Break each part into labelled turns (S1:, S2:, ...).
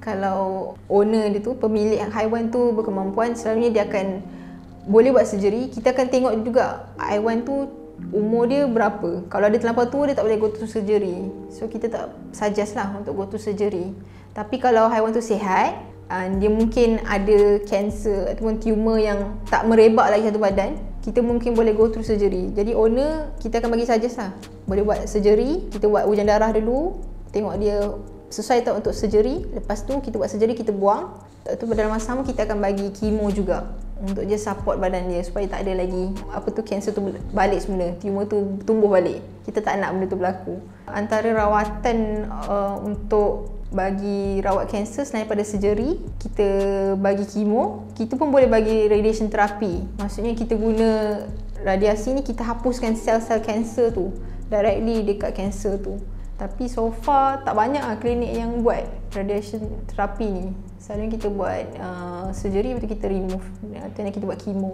S1: Kalau owner dia tu, pemilik haiwan tu berkemampuan, selalunya dia akan boleh buat surgery. Kita akan tengok juga haiwan tu umur dia berapa. Kalau dia terlampau tua, dia tak boleh go to surgery. So kita tak suggest lah untuk go to surgery. Tapi kalau haiwan tu sihat, dia mungkin ada kanser ataupun tumor yang tak merebak lagi satu badan, kita mungkin boleh go through surgery. Jadi owner, kita akan bagi suggest lah, boleh buat surgery. Kita buat ujian darah dulu, tengok dia sesuai tak untuk surgery. Lepas tu kita buat surgery, kita buang. Lepas tu dalam masa sama kita akan bagi kemo juga untuk dia support badan dia supaya tak ada lagi kanser tu balik semula, tumor tu tumbuh balik. Kita tak nak benda tu berlaku. Antara rawatan untuk bagi rawat kanser selain pada surgery, kita bagi kemo. Kita pun boleh bagi radiation therapy. Maksudnya kita guna radiasi ni, kita hapuskan sel-sel kanser tu directly dekat kanser tu. Tapi so far tak banyak klinik yang buat radiation therapy ni. Selalunya kita buat surgery, lepas tu kita remove, atau kita buat kemo.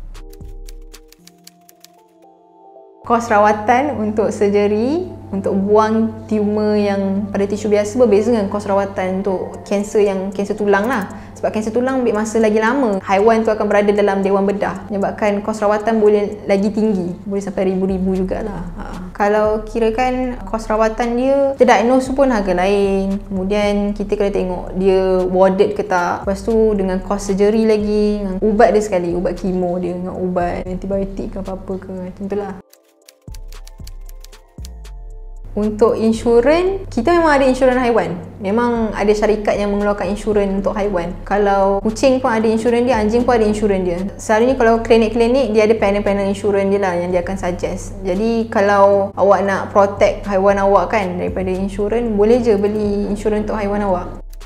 S1: Kos rawatan untuk surgery, untuk buang tumor yang pada tisu biasa berbeza dengan kos rawatan untuk kanser yang kanser tulang lah. Sebab kanser tulang ambil masa lagi lama. Haiwan tu akan berada dalam dewan bedah, menyebabkan kos rawatan boleh lagi tinggi, boleh sampai ribu-ribu jugalah. Kalau kirakan kos rawatan dia terdiagnose pun harga lain. Kemudian kita kena tengok dia warded ke tak. Lepas tu dengan kos surgery lagi, dengan ubat dia sekali, ubat kemo dia, dengan ubat antibiotik ke apa-apa ke, tentulah. Untuk insurans, kita memang ada insurans haiwan. Memang ada syarikat yang mengeluarkan insurans untuk haiwan. Kalau kucing pun ada insurans dia, anjing pun ada insurans dia. Selalunya kalau klinik-klinik, dia ada panel-panel insurans dia lah yang dia akan suggest. Jadi kalau awak nak protect haiwan awak kan daripada insurans, boleh je beli insurans untuk haiwan awak.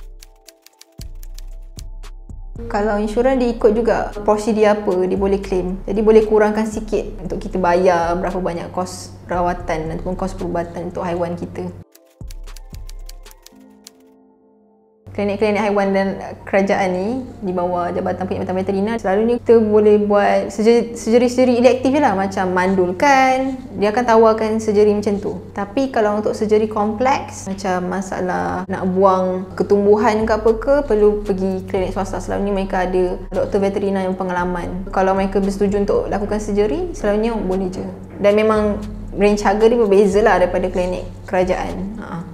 S1: Kalau insurans dia ikut juga prosedur apa dia boleh claim. Jadi boleh kurangkan sikit untuk kita bayar berapa banyak kos rawatan ataupun kos perubatan untuk haiwan kita. Klinik-klinik haiwan dan kerajaan ni di bawah Jabatan Perkhidmatan Veterina, selalunya kita boleh buat surgery elektif je lah, macam mandulkan, dia akan tawarkan surgery macam tu. Tapi kalau untuk surgery kompleks, macam masalah nak buang ketumbuhan ke apa ke, perlu pergi klinik swasta. Selalunya mereka ada doktor veterina yang pengalaman. Kalau mereka bersetuju untuk lakukan surgery, selalunya boleh je. Dan memang range harga dia berbeza lah daripada klinik kerajaan.